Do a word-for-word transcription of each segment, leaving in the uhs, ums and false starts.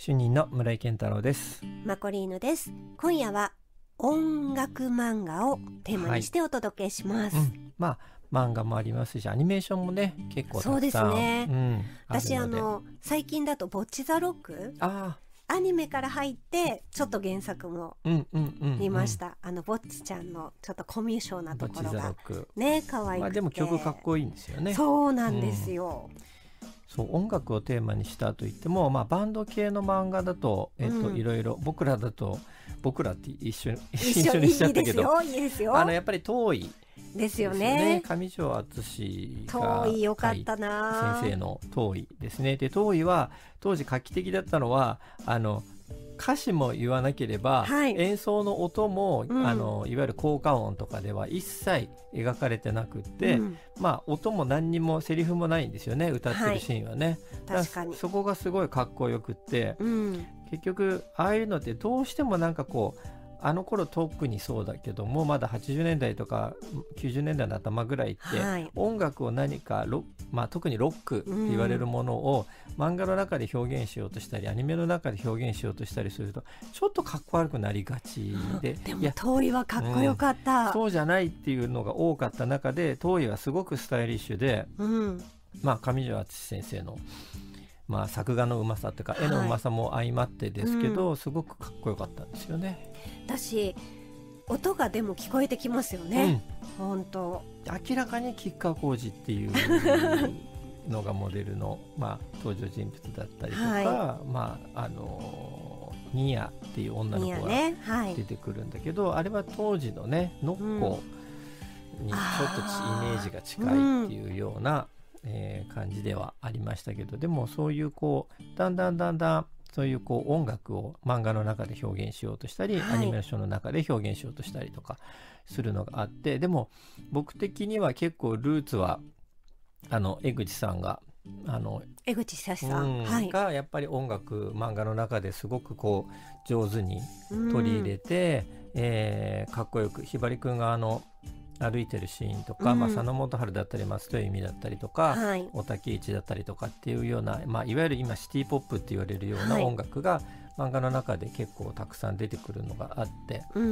主任の村井健太郎です。 マコリーヌです。今夜は音楽漫画をテーマにしてお届けします、 はい、うん、まあ漫画もありますしアニメーションもね結構たくさん。 そうですね、 うん、 私あの最近だとボッチザロック、 あアニメから入ってちょっと原作も見ました、うんうんうんうん、あのボッチちゃんのちょっとコミュ障なところがね可愛くて、 まあ、でも曲かっこいいんですよね。 そうなんですよ、うん、 そう音楽をテーマにしたといっても、まあ、バンド系の漫画だと、えっとうん、いろいろ僕らだと僕らって一緒に一緒にしちゃったけど、 いいですよ、 あのやっぱり遠いですよね。 上条敦が遠いよかったな、 先生の遠いですね。で遠いは当時画期的だったのはあの歌詞も言わなければ、はい、演奏の音も、うん、あのいわゆる効果音とかでは一切描かれてなくって、うん、まあ音も何にもセリフもないんですよね、歌ってるシーンはね、 はい、確かにそこがすごいかっこよくって、 うん、 結局ああいうのってどうしてもなんかこうあの頃特にそうだけどもまだはちじゅうねんだいとかきゅうじゅうねんだいの頭ぐらいって、はい、音楽を何かロ、まあ、特にロックって言われるものを、うん、漫画の中で表現しようとしたりアニメの中で表現しようとしたりするとちょっとかっこ悪くなりがちで、 うん、でも遠いはかっこよかった、 うん、そうじゃないっていうのが多かった中で遠いはすごくスタイリッシュで、 うん、 まあ上条敦先生のまあ、作画のうまさというか絵のうまさも相まってですけど、はい、うん、すごくかっこよかったんですよね。 だし音がでも聞こえてきますよね、うん、本当明らかに吉川晃司っていうのがモデルの、まあ、登場人物だったりとか、はい、まああのニヤっていう女の子が出てくるんだけど、ね、はい、あれは当時のねノッコにちょっとイメージが近いっていうような、うん、えー、感じではありましたけど、でもそういうこうだんだんだんだんそういうこう音楽を漫画の中で表現しようとしたり、はい、アニメーションの中で表現しようとしたりとかするのがあって、でも僕的には結構ルーツはあの江口さんがあの江口久志さん、 うん、 はい、 がやっぱり音楽漫画の中ですごくこう上手に取り入れて、うん、えー、かっこよくひばりくんがあの歩いてるシーンとか、うん、まあ、佐野元春だったり松任谷由実だったりとか、はい、大竹一だったりとかっていうような、まあ、いわゆる今シティポップって言われるような音楽が漫画の中で結構たくさん出てくるのがあって、うん、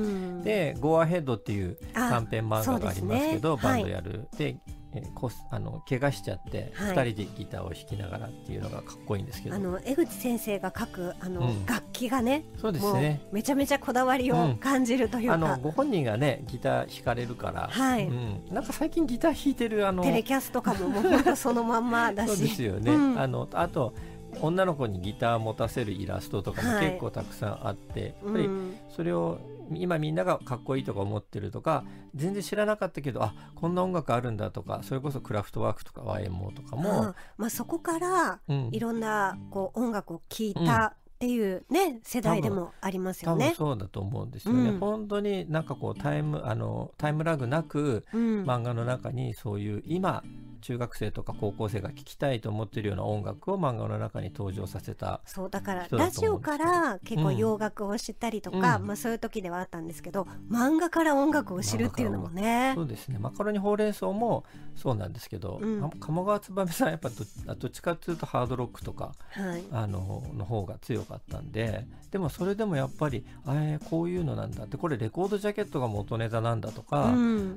で Go Ahead っていう短編漫画がありますけど、ね、バンドやる、はい、でえー、こあの怪我しちゃってふたりでギターを弾きながらっていうのがかっこいいんですけど、 あの江口先生が書くあの、うん、楽器がね、 そうですね、 もうめちゃめちゃこだわりを感じるというか、 うん、あのご本人がねギター弾かれるから、はい、うん、なんか最近ギター弾いてるあのテレキャスとかももうほんとそのまんまだしそうですよね、うん、あのあと女の子にギター持たせるイラストとかも結構たくさんあって、はい、やっぱりそれを今みんながかっこいいとか思ってるとか全然知らなかったけどあこんな音楽あるんだとか、それこそクラフトワークとか ワイエムオー とかも、 あ、まあ、そこからいろんなこう音楽を聴いたっていうね、うん、世代でもありますよね。 多分そうだと思うんですよね、うん、本当になんかこうタイム、あのタイムラグなく、うん、漫画の中にそういう今中学生とか高校生が聴きたいと思っているような音楽を漫画の中に登場させた。 そうだからラジオから結構洋楽を知ったりとか、うん、まあ、そういう時ではあったんですけど、漫画から音楽を知るっていうのもね。 そうですね、マカロニほうれん草もそうなんですけど、うん、鴨川つばめさんやっぱ ど, どっちかっていうとハードロックとか、はい、あのの方が強かったんで、でもそれでもやっぱりあれこういうのなんだって、これレコードジャケットが元ネタなんだとか、うん、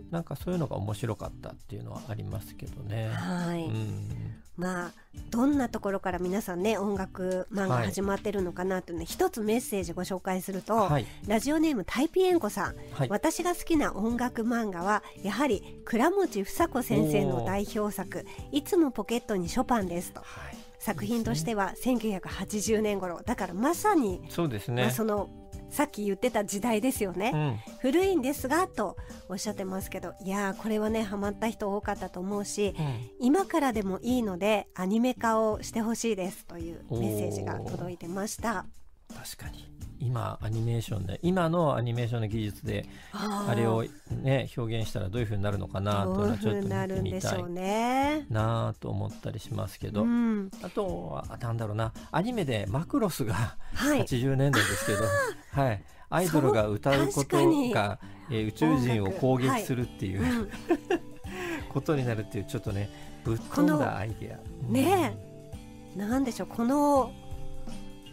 なんかそういうのが面白かったっていうのはありますけどね。 はい、 うん、 まあどんなところから皆さんね音楽漫画始まってるのかなというので、はい、一つメッセージご紹介すると、はい、ラジオネームタイピエンコさん、はい、私が好きな音楽漫画はやはり倉持房子先生の代表作いつもポケットにショパンですと、はい、作品としてはせんきゅうひゃくはちじゅうねん頃だからまさにそうですね、 まあ、そのさっき言ってた時代ですよね、うん、古いんですがとおっしゃってますけど、いやこれはねハマった人多かったと思うし、うん、今からでもいいのでアニメ化をしてほしいですというメッセージが届いてました。 確かに今アニメーションで今のアニメーションの技術であれを、ね、表現したらどういう風になるのかなというのはちょっと見てみたいなと思ったりしますけど、うん、あとはなんだろうな、アニメでマクロスが、はい、はちじゅうねんだいですけど、はい、アイドルが歌うことが、えー、宇宙人を攻撃するっていう、はい、うん、ことになるっていうちょっとねぶっ飛んだアイデア、 ねえ、なんでしょう、この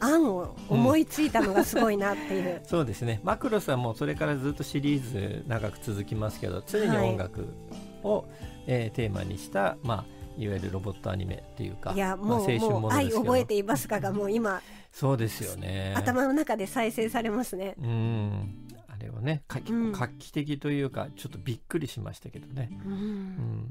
案を思いついたのがすごいなっていう、 うん、そうですね。マクロスはもうそれからずっとシリーズ長く続きますけど、常に音楽を、はい、えー、テーマにした、まあ、いわゆるロボットアニメっていうか、 いやもう、 まあ、青春ものですけど、 愛覚えていますかがもう今そうですよね、 頭の中で再生されますね。 うん、あれはね、画期的というか、ちょっとびっくりしましたけどね、うんうん、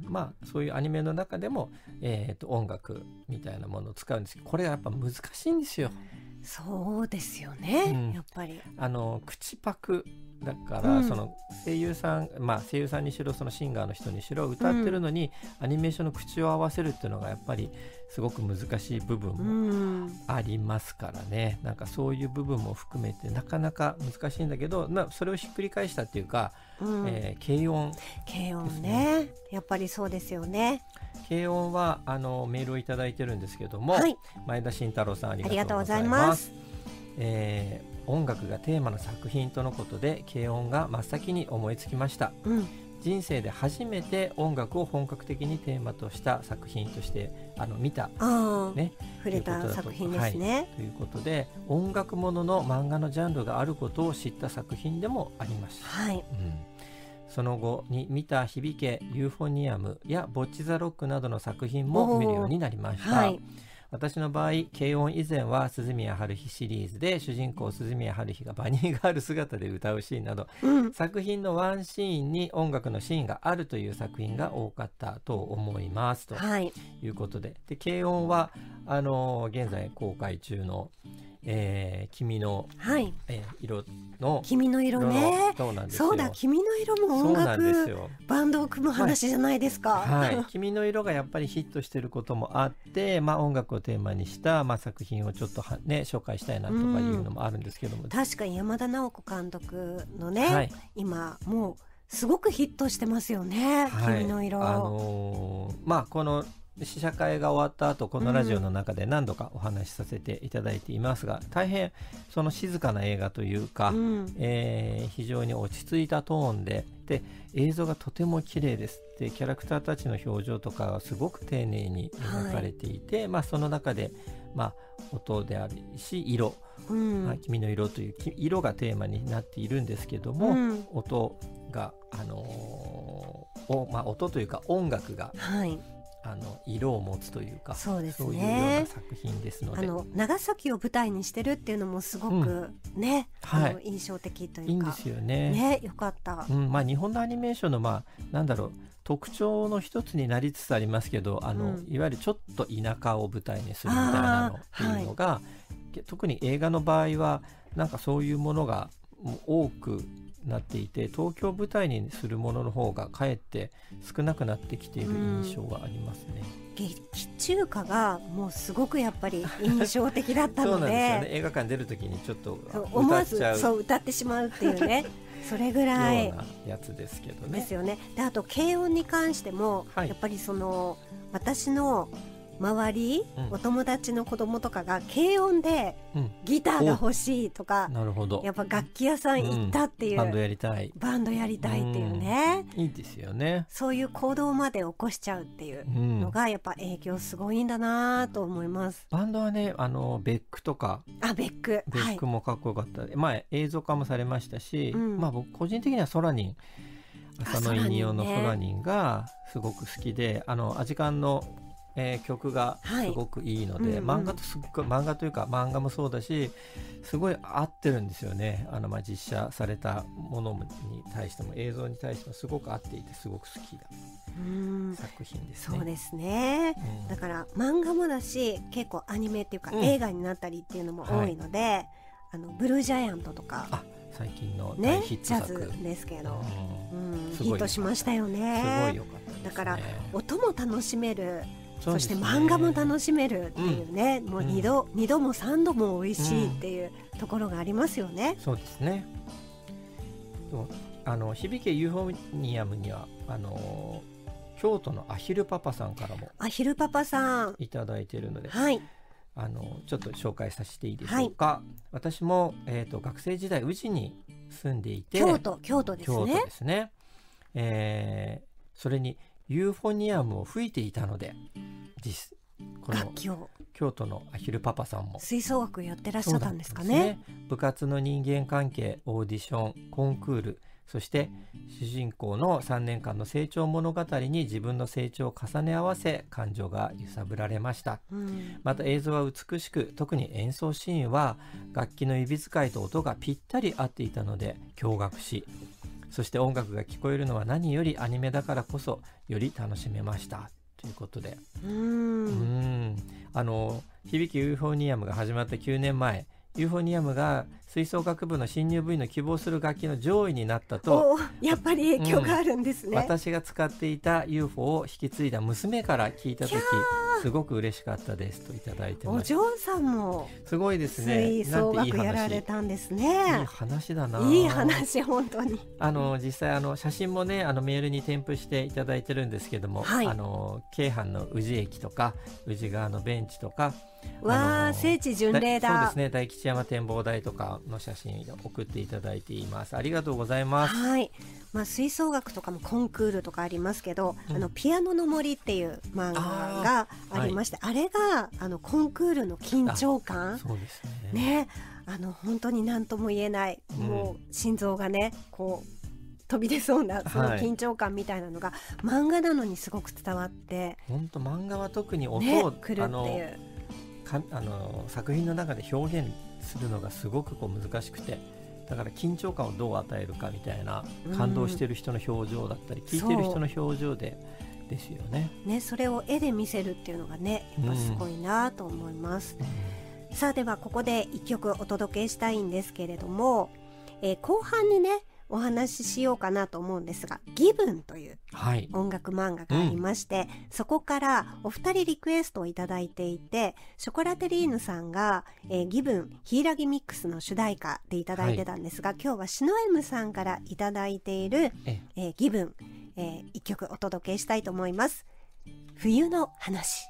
まあそういうアニメの中でも、えー、と音楽みたいなものを使うんですけど、これがやっぱ難しいんですよ。 そうですよね、うん、やっぱりあの口パクだから、うん、その声優さん、まあ、声優さんにしろそのシンガーの人にしろ歌ってるのに、うん、アニメーションの口を合わせるっていうのがやっぱりすごく難しい部分もありますからね、うん、なんかそういう部分も含めてなかなか難しいんだけど、まあ、それをひっくり返したっていうか、うん、えー、軽音、 軽音ね、やっぱりそうですよね。 軽音はあのメールをいただいてるんですけども、はい、前田慎太郎さんありがとうございます。えー、音楽がテーマの作品とのことで軽音が真っ先に思いつきました、うん、人生で初めて音楽を本格的にテーマとした作品としてあの見た、 ね、触れた作品ですね、 はい、ということで音楽ものの漫画のジャンルがあることを知った作品でもありました、はい、うん、その後に見た響けユーフォニアムやボッチザロックなどの作品も見るようになりました、はい、私の場合軽音以前は鈴宮春日シリーズで主人公鈴宮春日がバニーガール姿で歌うシーンなど、うん、作品のワンシーンに音楽のシーンがあるという作品が多かったと思いますということで、で軽音はあの現在公開中のえー、君の、はい、えー、色の君の色ね、そうなんですよ。そうだ、君の色も音楽バンドを組む話じゃないですか、 はいはい、君の色がやっぱりヒットしてることもあって、まあ、音楽をテーマにした、まあ、作品をちょっとは、ね、紹介したいなとかいうのもあるんですけども、うん、 確かに山田直子監督のね、はい、今もうすごくヒットしてますよね、はい、君の色、 あのー、まあこの試写会が終わった後このラジオの中で何度かお話しさせていただいていますが、うん、大変その静かな映画というか、うん、えー、非常に落ち着いたトーンで、で映像がとても綺麗です。でキャラクターたちの表情とかはすごく丁寧に描かれていて、はい、まあ、その中で、まあ、音であるし色、うん、まあ、君の色という色がテーマになっているんですけども、うん、音が、あのーおまあ、音というか音楽が、はい、あの色を持つというか、そうですね、そういうような作品ですので、 あの長崎を舞台にしてるっていうのもすごくね、うん、はい、あの印象的というか、 いいんですよね。 ね、よかった、 うん、まあ、日本のアニメーションの、まあ、なんだろう、特徴の一つになりつつありますけど、あの、うん、いわゆるちょっと田舎を舞台にするみたいなのっていうのが、はい、特に映画の場合はなんかそういうものが多くなっていて、東京を舞台にするものの方がかえって少なくなってきている印象がありますね、 うん、劇中歌がもうすごくやっぱり印象的だったのでそうなんですよね、 映画館出るときにちょっと思わずそう歌ってしまうっていうねそれぐらいようなやつですけどね。 ですよね。であと軽音に関しても、はい、やっぱりその私の周り、うん、お友達の子供とかが軽音でギターが欲しいとか、うん、なるほど、やっぱ楽器屋さん行ったっていう、うん、 バンドやりたいバンドやりたいっていうね、 いいですよね。 そういう行動まで起こしちゃうっていうのがやっぱ影響すごいんだなと思います。 バンドはね、あのベックとか、 あベックベックもかっこよかった、はい、まあ、映像化もされましたし、うん、まあ、僕個人的にはソラニン、浅野いにおのソラニンがすごく好きで、あのアジカンのえー、曲がすごくいいので、はい、うんうん、漫画とすっごい漫画というか漫画もそうだし、すごい合ってるんですよね。あの、まあ、実写されたものに対しても映像に対してもすごく合っていてすごく好きだ作品ですね。 そうですね、うん、だから漫画もだし結構アニメっていうか、うん、映画になったりっていうのも多いので、はい、あのブルージャイアントとか、 あ最近の大ヒット作、 ね、ジャズですけど、うんうん、ヒットしましたよね。 すごい良かったですね。 だから音も楽しめる、そして漫画も楽しめるっていうね、うん、もう二度、うん、二度も三度も美味しいっていうところがありますよね、 うん、そうですね。あの響けユーフォニアムにはあの京都のアヒルパパさんからもアヒルパパさんいただいているので、 はい、 あのちょっと紹介させていいでしょうか、はい、私も、えーと、学生時代宇治に住んでいて、 京都京都ですね、 京都ですね、えー、それにユーフォニアムを吹いていたので、実この京都のアヒルパパさんも吹奏楽やってらっしゃったんですかね。 部活の人間関係、オーディション、コンクール、そして主人公のさんねんかんの成長物語に自分の成長を重ね合わせ感情が揺さぶられました、うん、また映像は美しく、特に演奏シーンは楽器の指使いと音がぴったり合っていたので驚愕し、そして音楽が聞こえるのは何よりアニメだからこそより楽しめましたということで、うーんうーんあの響きユーフォニアムが始まったきゅうねんまえ、ユーフォニアムが吹奏楽部の新入部員の希望する楽器の上位になったと、 やっぱり影響があるんですね、 うん、私が使っていた ユーフォ を引き継いだ娘から聞いた時すごく嬉しかったですといただいてます。 お嬢さんもすごいですね。 吹奏楽やられたんですね。 いい話だな。 いい話、本当に。 あの実際あの写真もね、あのメールに添付していただいてるんですけども、はい、あの京阪の宇治駅とか宇治川のベンチとか、 わあ、聖地巡礼だ。 そうですね、大吉山展望台とかの写真を送っていただいています。ありがとうございます。 はい、まあ、吹奏楽とかもコンクールとかありますけど、うん、あのピアノの森っていう漫画がありまして、 あ,、はい、あれがあのコンクールの緊張感、 そうですね、 ね、あの本当に何とも言えない、うん、もう心臓がねこう飛び出そうなその緊張感みたいなのが、はい、漫画なのにすごく伝わって、 本当漫画は特に音を、 ね、くるっていう、 かあの作品の中で表現するのがすごくこう難しくて、だから緊張感をどう与えるかみたいな、感動してる人の表情だったり、うん、聞いてる人の表情でですよね。 ね、それを絵で見せるっていうのがね、やっぱすごいなと思います、うん、さあではここでいっきょくお届けしたいんですけれども、えー、後半にねお話ししようかなと思うんですが、ギブンという音楽漫画がありまして、はい、うん、そこからお二人リクエストをいただいていて、ショコラテリーヌさんが、えー、ギブンヒイラギミックスの主題歌でいただいてたんですが、はい、今日はシノエムさんからいただいている、ええー、ギブン、えー、いっきょくお届けしたいと思います。冬の話。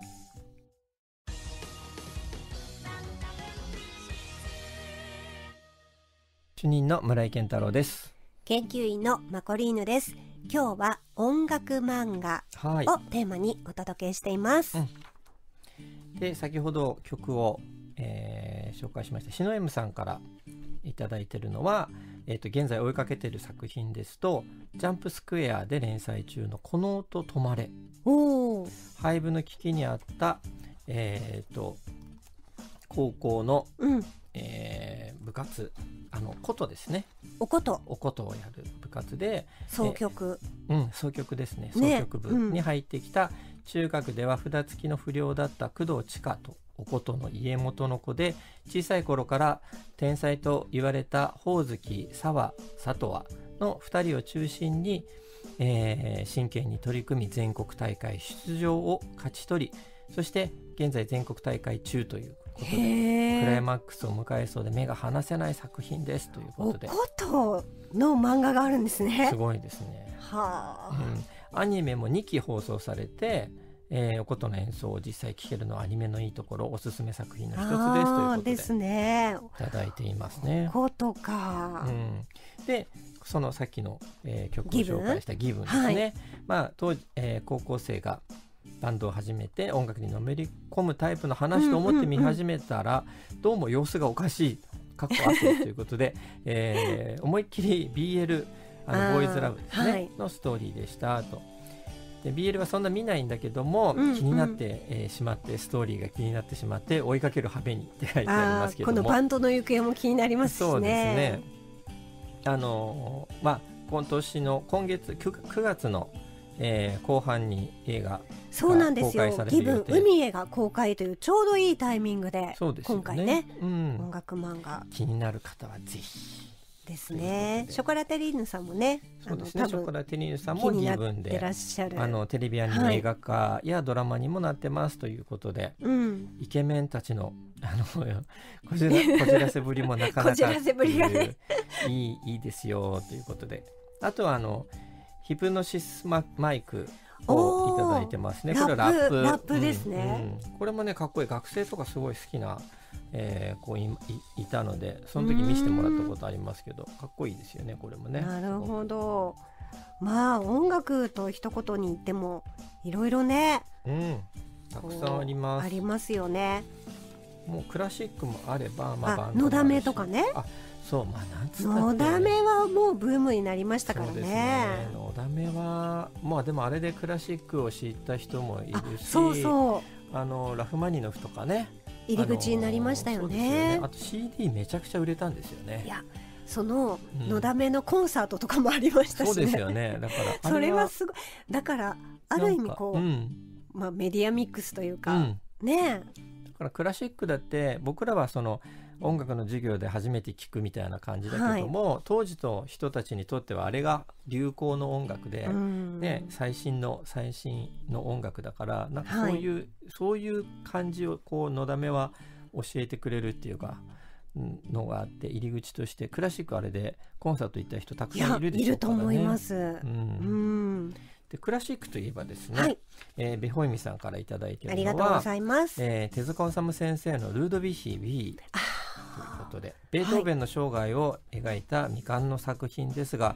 主任の村井健太郎です。 研究員のマコリーヌです。今日は音楽漫画をテーマにお届けしています、はい、 うん、で先ほど曲を、えー、紹介しましたシノエムさんからいただいているのは、えー、と現在追いかけている作品ですと、ジャンプスクエアで連載中のこの音止まれ、お廃部の危機にあった、えー、と高校の、うん、えー、部活、あの琴ですね、 お琴お琴をやる部活で総曲、 うん、総曲ですね、総曲部に入ってきた、中学では札付きの不良だった工藤千佳とお琴の家元の子で、小さい頃から天才と言われた宝月、沢、里和のふたりを中心に、えー、真剣に取り組み全国大会出場を勝ち取り、そして現在全国大会中ということでクライマックスを迎えそうで目が離せない作品ですということで、 お琴の漫画があるんですね。 すごいですね。 はあ、 うん、アニメもにき放送されて、えー、お琴の演奏を実際聴けるのはアニメのいいところ、おすすめ作品の一つですということでですね、 いただいていますね。 お琴か、 うん、でそのさっきの、えー、曲を紹介したギブンですね、はい、まあ当時、えー、高校生がバンドを始めて音楽にのめり込むタイプの話と思って見始めたら、うんうんうん、どうも様子がおかしい、かっこ汗ということで、えー、思いっきり ビーエル あのボーイズラブですね、はい、のストーリーでしたと。で ビーエル はそんな見ないんだけども、うんうん、気になって、えー、しまって、ストーリーが気になってしまって追いかける羽目にって書いてありますけども、 このバンドの行方も気になりますしね。 そうですね、あのー、まあ今年の今月 9, 9月のえー、後半に映画そうなんですよ、ギブン海へが公開というちょうどいいタイミングで、そうですよね、今回ね、うん、音楽漫画気になる方はぜひですね。ショコラテリーヌさんもね、 そうですね、ショコラテリーヌさんもギブンでらっしゃる、 あのテレビアニメ映画化やドラマにもなってますということで、うん、イケメンたちのあのこじら、こじらせぶりもなかなかこじらせぶりがねいい、いいですよということで、あとはあのヒプノシス マ, マイクをいただいてますね。これはラップ、 ラップですね、 うんうん、これもねかっこいい、学生とかすごい好きな、えー、子 い, い, いたので、その時見せてもらったことありますけど、かっこいいですよね、これもね。 なるほど。まあ音楽と一言に言ってもいろいろね、 うん、たくさんあります。 ありますよね。 もうクラシックもあれば、 まあ、バンドもあるし、のだめとかね。 あ、そう、まあなんつったってのだめはもうブームになりましたからね。 そうですね、のだめはまあでもあれでクラシックを知った人もいるし、 そうそう、 あのラフマニノフとかね、 入り口になりましたよ ね, そうですよね。あと シーディー めちゃくちゃ売れたんですよね。 いや、そののだめのコンサートとかもありましたしね、 うん、そうですよね。だからそれはすごい、だからある意味こう、うん、まあ、メディアミックスというか、うん、ね。 だからクラシックだって僕らはその音楽の授業で初めて聴くみたいな感じだけども、はい、当時の人たちにとってはあれが流行の音楽で、ね、最新の最新の音楽だから、なんかそういう、はい、そういう感じをこうのだめは教えてくれるっていうかのがあって、入り口としてクラシックあれでコンサート行った人たくさんいるでしょうからね。 いや、いると思います、うん、 うん、でクラシックといえばですね、はい、えー、ベホイミさんからいただいているのは、ありがとうございます、えー、手塚治虫先生のルードヴィヒ B ということで、ベートーベンの生涯を描いた未完の作品ですが、はい、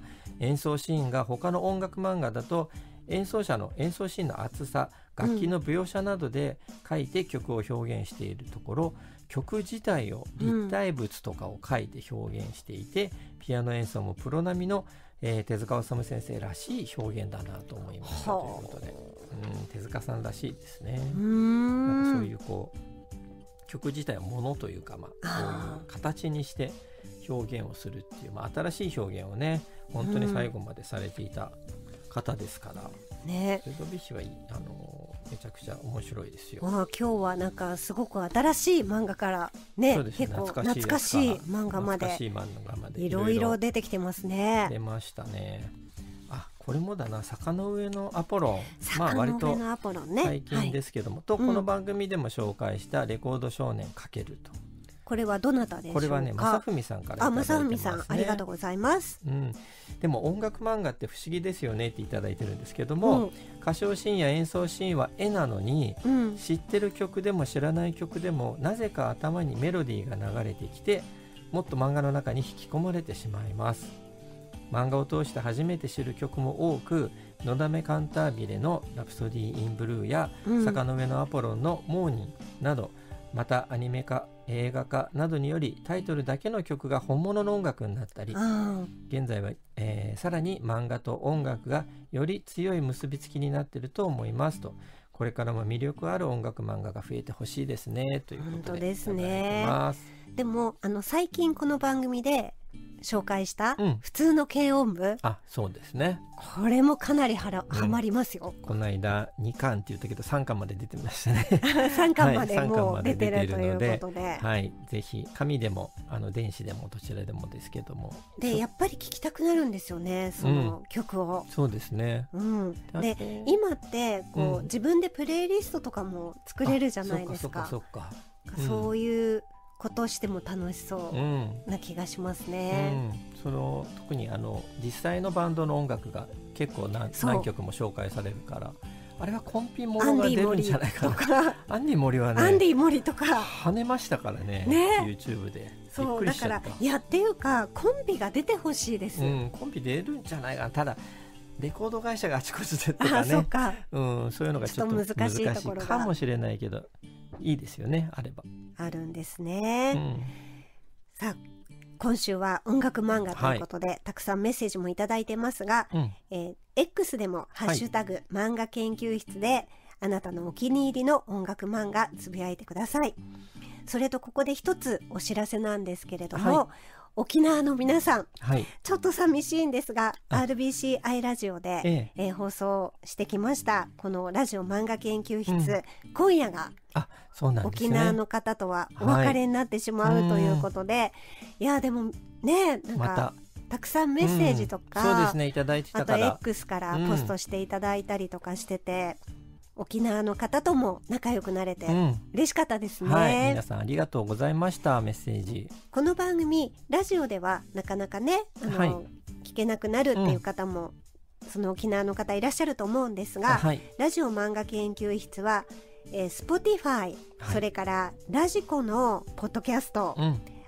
演奏シーンが他の音楽漫画だと演奏者の演奏シーンの厚さ、楽器の描写などで書いて曲を表現しているところ、うん、曲自体を立体物とかを書いて表現していて、うん、ピアノ演奏もプロ並みの、えー、手塚治虫先生らしい表現だなと思いましたということで、うん、手塚さんらしいですね。うーん、なんかそういうこう曲自体はものというか、まあ、こういう形にして表現をするっていう、まあ、新しい表現をね本当に最後までされていた方ですから、うん、ね、ルードヴィヒはあのめちゃくちゃ面白いですよ。 今日はなんかすごく新しい漫画からね、結構懐かしい漫画までいろいろ出てきてますね。 出ましたね。あ、これもだな、坂の上のアポロン、 まあ割と最近ですけども、とこの番組でも紹介したレコード少年かけると、 これはどなたでしょうか。 これはね、正文さんからいただいてますね。 あ、正文さん、ありがとうございます、 うん、でも音楽漫画って不思議ですよねっていただいてるんですけども、うん、歌唱シーンや演奏シーンは絵なのに、うん、知ってる曲でも知らない曲でもなぜか頭にメロディーが流れてきて、もっと漫画の中に引き込まれてしまいます。漫画を通して初めて知る曲も多く、のだめカンタービレのラプソディー・イン・ブルーや、うん、坂の上のアポロンのモーニングなど、またアニメ化、映画化などによりタイトルだけの曲が本物の音楽になったり、現在は、えー、さらに漫画と音楽がより強い結びつきになっていると思いますと、これからも魅力ある音楽漫画が増えてほしいですねということで、 本当ですね。でもあの最近この番組で紹介した普通の軽音部、うん、 あ、そうですね、 これもかなりはら、うん、はまりますよ。 この間にかんって言ったけどさんかんまで出てましたねさんかんまでもう出てるということで、 はい、ぜひ紙でもあの電子でもどちらでもですけども、 でやっぱり聴きたくなるんですよね、その曲を、 うん、そうですね、 うん、で今ってこう、うん、自分でプレイリストとかも作れるじゃないですか。 そうかそうかそうか、 そういうことしても楽しそうな気がしますね、うんうん、 その特にあの実際のバンドの音楽が結構 何, 何曲も紹介されるから、あれはコンピものが出るんじゃないかな。アンディモリはね、 アンディモリとか跳ねましたから ね, ね YouTube で。 そうだからいやっていうかコンビが出てほしいです、 うん、コンビ出るんじゃないかな。ただレコード会社があちこちでとかね、 そうか、 うん、そういうのがちょっと難しいところがかもしれないけど、いいですよね、あれば。あるんですね、うん、さあ今週は音楽漫画ということで、はい、たくさんメッセージもいただいてますが、うん、えー、X でもハッシュタグ、はい、漫画研究室であなたのお気に入りの音楽漫画つぶやいてください。それとここで一つお知らせなんですけれども、はい、沖縄の皆さん、はい、ちょっと寂しいんですが アールビーシーアイ ラジオで、えええー、放送してきましたこのラジオ漫画研究室、うん、今夜があ、そうなんですね、 沖縄の方とはお別れになってしまう、はい、ということで、いやでもね、なんか、またたくさんメッセージとか、 うん、そうですね、いただいてたから、 あと X からポストしていただいたりとかしてて、うん、沖縄の方とも仲良くなれて嬉しかったですね、うん、 はい、皆さんありがとうございました。メッセージ、 この番組ラジオではなかなかね、あの、はい、聞けなくなるっていう方も、うん、その沖縄の方いらっしゃると思うんですが、はい、ラジオ漫画研究室は、えー、Spotify、はい、それからラジコのポッドキャスト、うん、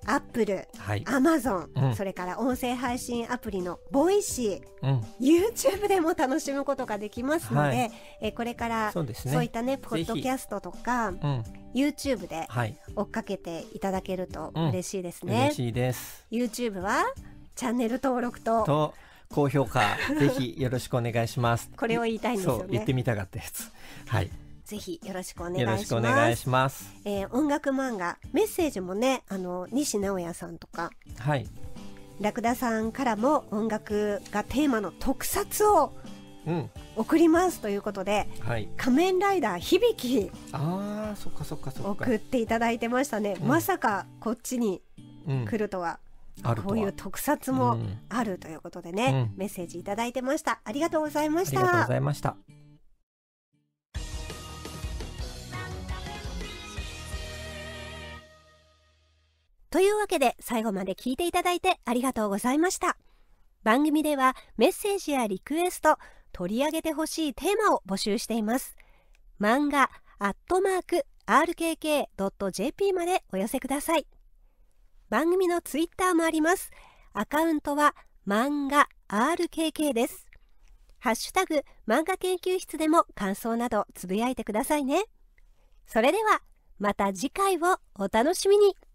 アップル、アマゾン、それから音声配信アプリのボイシー、うん、YouTube でも楽しむことができますので、はい、えこれからそうですね、そういったねポッドキャストとか、うん、YouTube で追っかけていただけると嬉しいですね、うん、 嬉しいです。 YouTube はチャンネル登録とと高評価ぜひよろしくお願いしますこれを言いたいんですよね。 そう言ってみたかったやつ。はい、 ぜひよろしくお願いします。 よろしくお願いします。 えー、音楽漫画メッセージもね、あの西直哉さんとか、はい、ラクダさんからも音楽がテーマの特撮を送りますということで、うん、はい、仮面ライダー響、あー、そっかそっかそっか、送っていただいてましたね、うん、まさかこっちに来るとは、うん、こういう特撮もあるということでね、うん、メッセージいただいてました。ありがとうございました。 ありがとうございました。 というわけで最後まで聞いていただいてありがとうございました。番組ではメッセージやリクエスト、取り上げてほしいテーマを募集しています。漫画アットマーク アールケーケードットジェーピー までお寄せください。番組のツイッターもあります。アカウントは漫画 アールケーケー です。ハッシュタグ漫画研究室でも感想などつぶやいてくださいね。それではまた次回をお楽しみに。